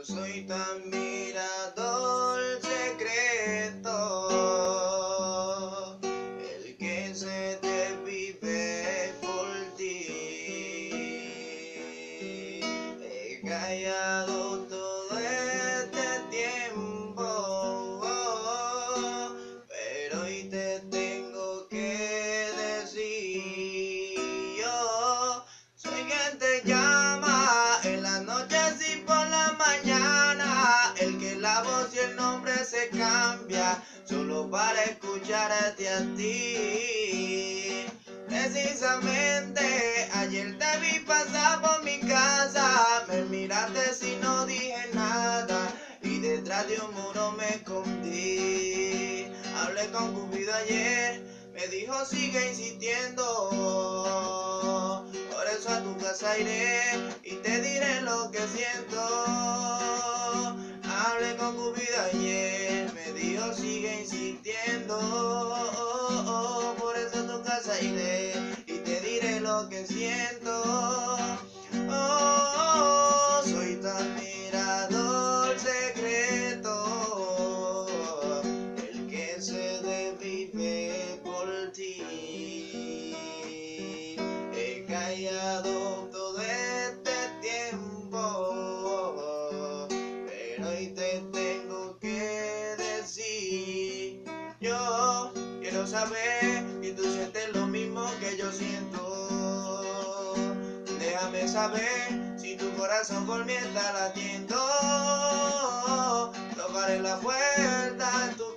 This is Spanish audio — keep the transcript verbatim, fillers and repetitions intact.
soy tu admirador secreto, el que se desvive por ti. He callado todo este tiempo, pero hoy te tengo que decir. Yo soy quien te llama en las noches y por la mañana, el que la voz y el nombre se cambia solo para escucharte a ti. Precisamente ayer te vi pasar por mi casa, me miraste si no dije nada y detrás de un muro me escondí. Hablé con Cupido ayer, me dijo sigue insistiendo, por eso a tu casa iré y te diré lo que siento. Hablé con Cupido ayer, me dijo sigue insistiendo, por eso a tu casa iré y te diré lo que siento. Oh, soy tu admirador secreto, el que se desvive por ti. He callado todo este tiempo, pero hoy te tengo que decir. Yo quiero saber si tú sientes lo mismo que yo siento. Déjame saber si tu corazón por mí está latiendo. Tocaré la puerta en tu